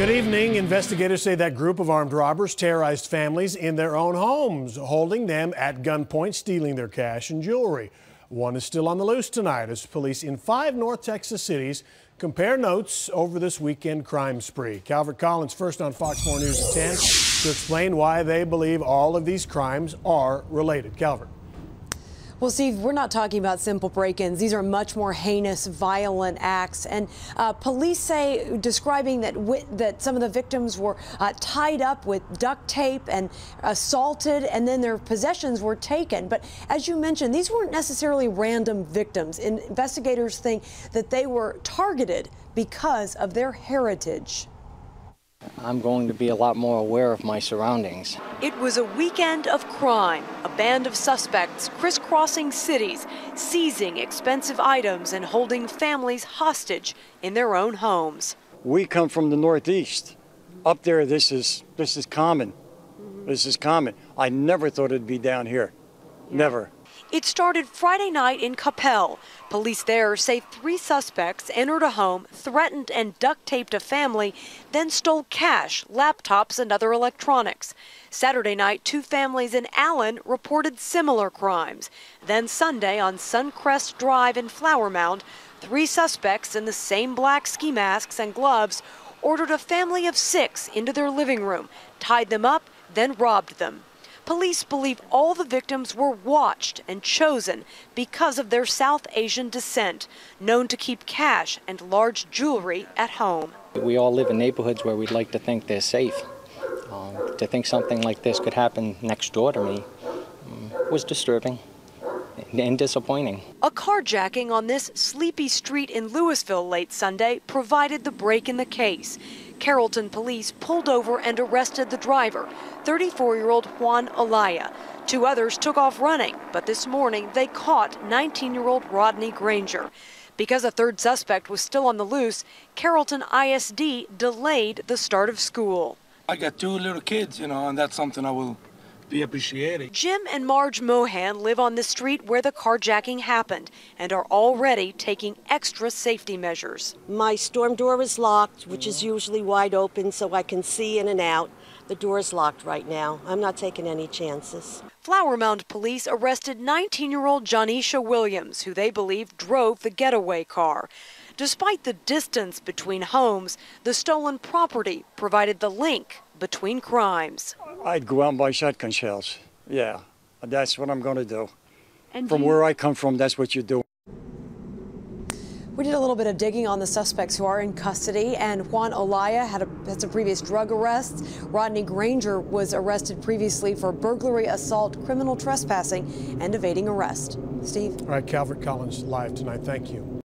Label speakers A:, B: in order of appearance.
A: Good evening. Investigators say that group of armed robbers terrorized families in their own homes, holding them at gunpoint, stealing their cash and jewelry. One is still on the loose tonight as police in 5 North Texas cities compare notes over this weekend crime spree. Calvert Collins first on Fox 4 News at 10 to explain why they believe all of these crimes are related. Calvert.
B: Well, Steve, we're not talking about simple break-ins. These are much more heinous, violent acts. And police say, describing that some of the victims were tied up with duct tape and assaulted, and then their possessions were taken. But as you mentioned, these weren't necessarily random victims. Investigators think that they were targeted because of their heritage.
C: I'm going to be a lot more aware of my surroundings.
B: It was a weekend of crime. A band of suspects crisscrossing cities, seizing expensive items and holding families hostage in their own homes.
D: We come from the Northeast. Up there, this is common. This is common. I never thought it'd be down here. Never.
B: It started Friday night in Capel. Police there say 3 suspects entered a home, threatened and duct taped a family, then stole cash, laptops, and other electronics. Saturday night, 2 families in Allen reported similar crimes. Then Sunday on Suncrest Drive in Flower Mound, 3 suspects in the same black ski masks and gloves ordered a family of 6 into their living room, tied them up, then robbed them. Police believe all the victims were watched and chosen because of their South Asian descent, known to keep cash and large jewelry at home.
C: We all live in neighborhoods where we'd like to think they're safe. To think something like this could happen next door to me was disturbing and disappointing.
B: A carjacking on this sleepy street in Louisville late Sunday provided the break in the case. Carrollton police pulled over and arrested the driver, 34-year-old Juan Olaya. 2 others took off running, but this morning they caught 19-year-old Rodney Granger. Because a 3rd suspect was still on the loose, Carrollton ISD delayed the start of school.
E: I got 2 little kids, and that's something I will be appreciating.
B: Jim and Marge Mohan live on the street where the carjacking happened and are already taking extra safety measures.
F: My storm door is locked, which is usually wide open so I can see in and out. The door is locked right now. I'm not taking any chances.
B: Flower Mound police arrested 19-year-old Jonisha Williams, who they believe drove the getaway car. Despite the distance between homes, the stolen property provided the link between crimes.
D: I'd go out and buy shotgun shells. Yeah, that's what I'm going to do.
B: And
D: from where I come from, that's what you do.
B: We did a little bit of digging on the suspects who are in custody, and Juan Olaya had some previous drug arrests. Rodney Granger was arrested previously for burglary, assault, criminal trespassing, and evading arrest. Steve?
A: All right, Calvert Collins live tonight. Thank you.